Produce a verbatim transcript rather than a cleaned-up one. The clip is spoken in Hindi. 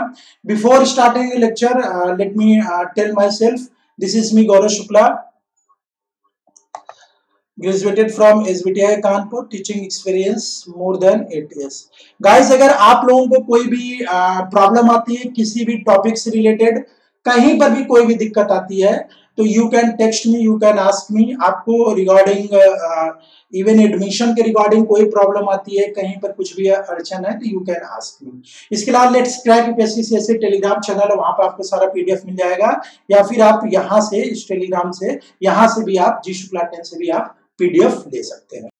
Before starting the lecture, uh, let me uh, tell myself. This is me, Gaurav Shukla, graduated from S B T I Kanpur, teaching experience more than eight years. Guys, अगर आप लोगों को कोई भी प्रॉब्लम आती है किसी भी टॉपिक से रिलेटेड, कहीं पर भी कोई भी दिक्कत आती है, तो you can text me, you can ask me. आपको रिगार्डिंग इवन एडमिशन के रिगार्डिंग कोई प्रॉब्लम आती है, कहीं पर कुछ भी अड़चन है, तो यू कैन आस्क मी. इसके अलावा let's crack UPSC CSE Telegram channel है, वहां पर आपको सारा पीडीएफ मिल जाएगा, या फिर आप यहाँ से इस टेलीग्राम से यहाँ से भी आप जी शुक्ला टेन से भी आप पीडीएफ ले सकते हैं.